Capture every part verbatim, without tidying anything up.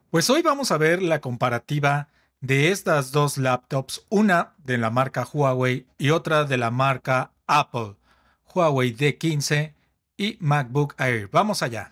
Pues hoy vamos a ver la comparativa de estas dos laptops, una de la marca Huawei y otra de la marca Apple, Huawei D quince y MacBook Air. Vamos allá.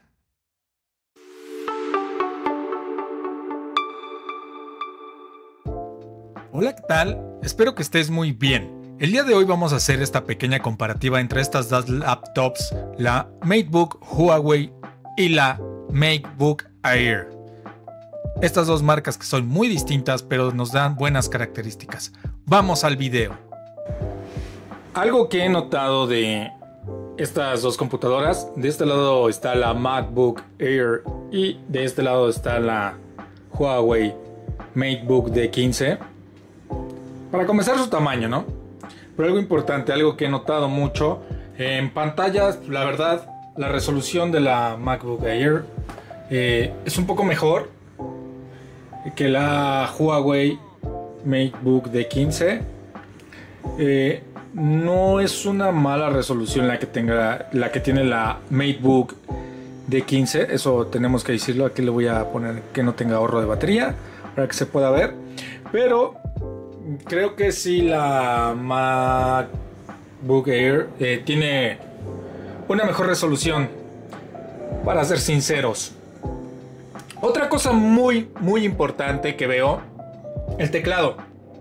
Hola, ¿qué tal? Espero que estés muy bien. El día de hoy vamos a hacer esta pequeña comparativa entre estas dos laptops, la MateBook Huawei y la MateBook Air. Estas dos marcas que son muy distintas, pero nos dan buenas características. Vamos al video. Algo que he notado de estas dos computadoras, de este lado está la MacBook Air y de este lado está la Huawei MateBook D quince. Para comenzar, su tamaño, ¿no? Pero algo importante, algo que he notado mucho en pantallas, la verdad, la resolución de la MacBook Air eh, es un poco mejor que la Huawei MateBook D quince. Eh, no es una mala resolución la que tenga la que tiene la MateBook D quince, eso tenemos que decirlo. Aquí le voy a poner que no tenga ahorro de batería para que se pueda ver, pero creo que sí la MacBook Air eh, tiene una mejor resolución, para ser sinceros. Otra cosa muy muy importante que veo, el teclado.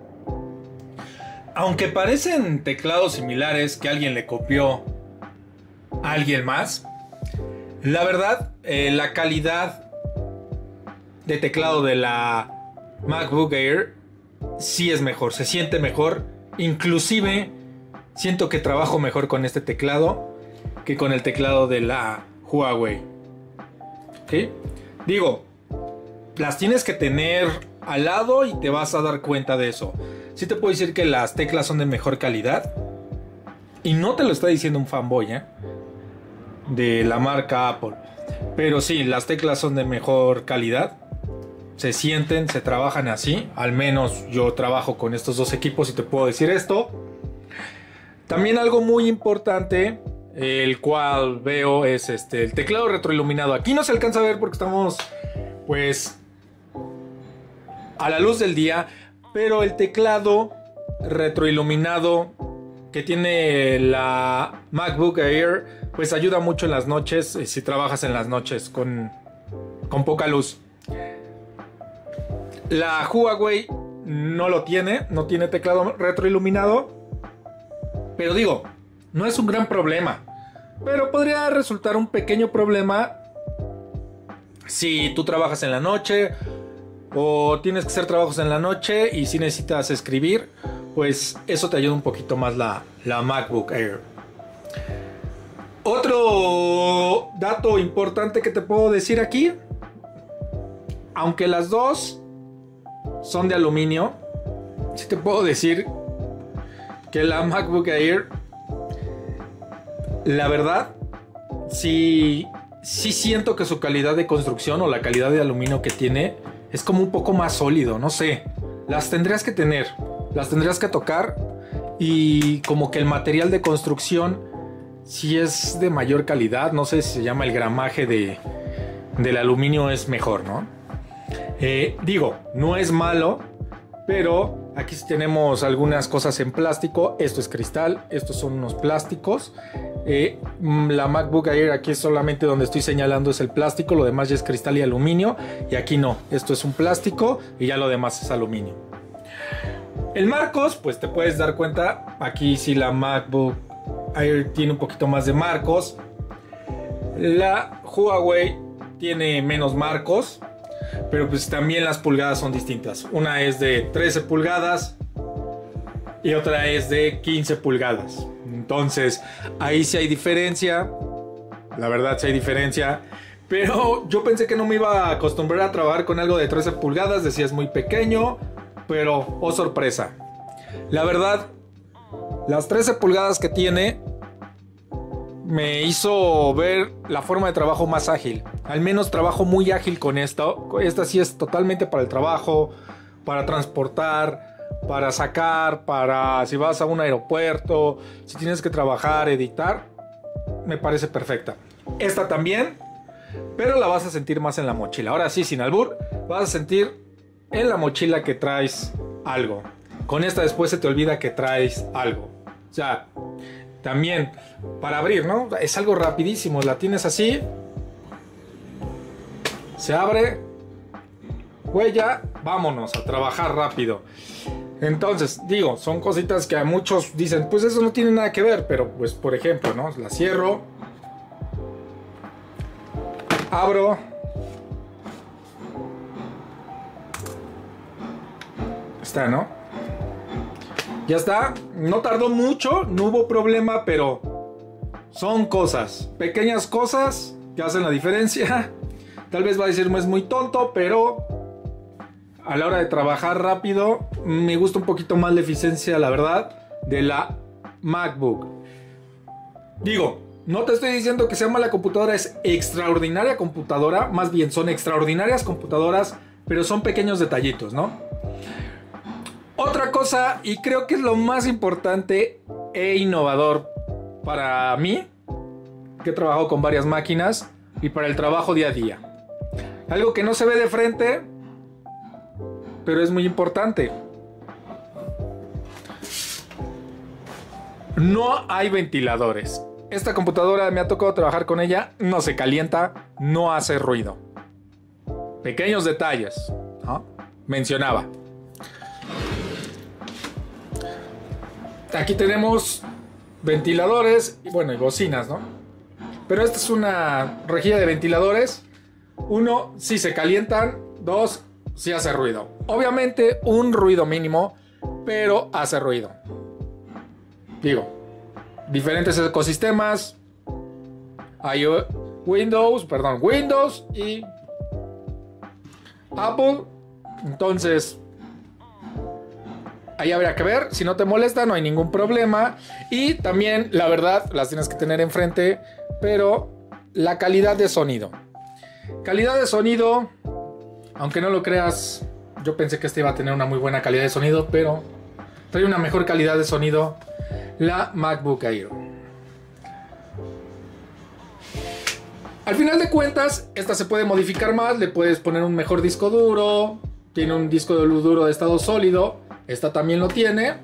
Aunque parecen teclados similares que alguien le copió a alguien más, la verdad, eh, la calidad de teclado de la MacBook Air sí es mejor, se siente mejor. Inclusive siento que trabajo mejor con este teclado que con el teclado de la Huawei. ¿Sí? Digo, las tienes que tener al lado y te vas a dar cuenta de eso. Sí te puedo decir que las teclas son de mejor calidad, y no te lo está diciendo un fanboy, ¿eh?, de la marca Apple. Pero sí, las teclas son de mejor calidad. Se sienten, se trabajan así. Al menos yo trabajo con estos dos equipos y te puedo decir esto. También algo muy importante, el cual veo, es este, el teclado retroiluminado. Aquí no se alcanza a ver porque estamos pues a la luz del día, pero el teclado retroiluminado que tiene la MacBook Air pues ayuda mucho en las noches, si trabajas en las noches con, con poca luz. La Huawei no lo tiene, no tiene teclado retroiluminado, pero digo, no es un gran problema, pero podría resultar un pequeño problema si tú trabajas en la noche o tienes que hacer trabajos en la noche y si necesitas escribir, pues eso te ayuda un poquito más la, la MacBook Air. Otro dato importante que te puedo decir aquí, aunque las dos son de aluminio, sí te puedo decir que la MacBook Air, la verdad, sí, sí siento que su calidad de construcción o la calidad de aluminio que tiene es como un poco más sólido, no sé. Las tendrías que tener, las tendrías que tocar, y como que el material de construcción sí es de mayor calidad. No sé si se llama el gramaje de, del aluminio es mejor, ¿no? Eh, digo, no es malo, pero aquí sí tenemos algunas cosas en plástico. Esto es cristal, estos son unos plásticos. Eh, la MacBook Air, aquí es solamente donde estoy señalando es el plástico, lo demás ya es cristal y aluminio, y aquí no, esto es un plástico y ya lo demás es aluminio. El marcos, pues te puedes dar cuenta, aquí sí la MacBook Air tiene un poquito más de marcos, la Huawei tiene menos marcos, pero pues también las pulgadas son distintas. Una es de trece pulgadas y otra es de quince pulgadas. Entonces ahí sí hay diferencia. La verdad sí hay diferencia. Pero yo pensé que no me iba a acostumbrar a trabajar con algo de trece pulgadas. Decía es muy pequeño, pero oh sorpresa. La verdad, las trece pulgadas que tiene me hizo ver la forma de trabajo más ágil. Al menos trabajo muy ágil con esto. Esta sí es totalmente para el trabajo, para transportar, para sacar, para si vas a un aeropuerto, si tienes que trabajar, editar. Me parece perfecta. Esta también pero la vas a sentir más en la mochila. Ahora sí, sin albur, vas a sentir en la mochila que traes algo. Con esta después se te olvida que traes algo. O sea, también para abrir, ¿no? Es algo rapidísimo, la tienes así, se abre, huella, vámonos a trabajar rápido. Entonces, digo, son cositas que a muchos dicen, pues eso no tiene nada que ver, pero pues por ejemplo, ¿no? La cierro, abro, está, ¿no? Ya está, no tardó mucho, no hubo problema, pero son cosas, pequeñas cosas que hacen la diferencia. Tal vez va a decirme es muy tonto, pero a la hora de trabajar rápido, me gusta un poquito más la eficiencia, la verdad, de la MacBook. Digo, no te estoy diciendo que sea mala computadora, es extraordinaria computadora, más bien son extraordinarias computadoras, pero son pequeños detallitos, ¿no? Otra cosa, y creo que es lo más importante e innovador para mí, que he trabajado con varias máquinas y para el trabajo día a día. Algo que no se ve de frente, pero es muy importante. No hay ventiladores. Esta computadora me ha tocado trabajar con ella, no se calienta, no hace ruido. Pequeños detalles, ¿no? Mencionaba. Aquí tenemos ventiladores y bueno, y bocinas, ¿no? Pero esta es una rejilla de ventiladores. Uno, si se calientan. Dos, si hace ruido. Obviamente un ruido mínimo, pero hace ruido. Digo, diferentes ecosistemas. Hay Windows, perdón, Windows y Apple. Entonces, ahí habría que ver. Si no te molesta, no hay ningún problema. Y también, la verdad, las tienes que tener enfrente. Pero la calidad de sonido. Calidad de sonido, aunque no lo creas, yo pensé que este iba a tener una muy buena calidad de sonido, pero trae una mejor calidad de sonido la MacBook Air. Al final de cuentas, esta se puede modificar más. Le puedes poner un mejor disco duro. Tiene un disco duro de estado sólido. Esta también lo tiene.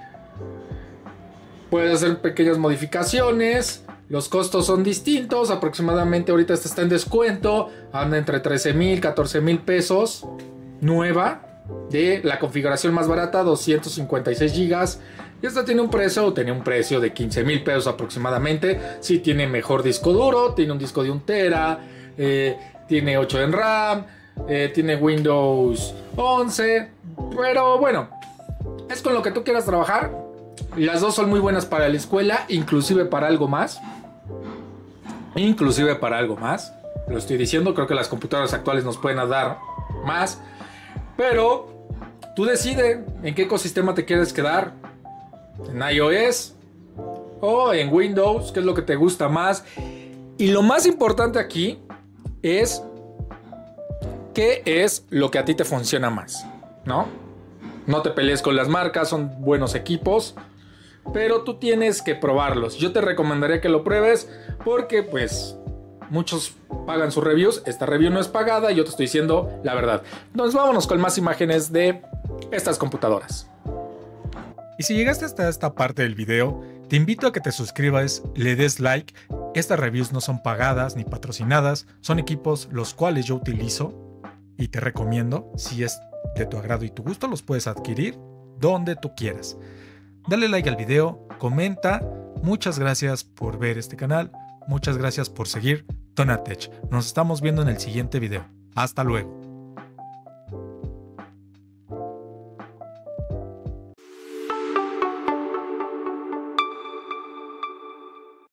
Puedes hacer pequeñas modificaciones. Los costos son distintos. Aproximadamente ahorita esta está en descuento. Anda entre trece mil, catorce mil pesos. Nueva. De la configuración más barata, doscientos cincuenta y seis gigas. Y esta tiene un precio, tenía un precio de quince mil pesos aproximadamente. Sí, tiene mejor disco duro. Tiene un disco de un tera. Eh, tiene ocho en RAM. Eh, tiene Windows once. Pero bueno, es con lo que tú quieras trabajar. Las dos son muy buenas para la escuela, inclusive para algo más. Inclusive para algo más. Lo estoy diciendo, creo que las computadoras actuales nos pueden dar más. Pero tú decides en qué ecosistema te quieres quedar. En iOS o en Windows, qué es lo que te gusta más. Y lo más importante aquí es qué es lo que a ti te funciona más, ¿no? No te pelees con las marcas, son buenos equipos, pero tú tienes que probarlos. Yo te recomendaría que lo pruebes porque pues muchos pagan sus reviews. Esta review no es pagada y yo te estoy diciendo la verdad. Entonces vámonos con más imágenes de estas computadoras. Y si llegaste hasta esta parte del video, te invito a que te suscribas, le des like. Estas reviews no son pagadas ni patrocinadas, son equipos los cuales yo utilizo y te recomiendo. Si es de tu agrado y tu gusto, los puedes adquirir donde tú quieras. Dale like al video, comenta. Muchas gracias por ver este canal, muchas gracias por seguir Tonatech. Nos estamos viendo en el siguiente video. Hasta luego.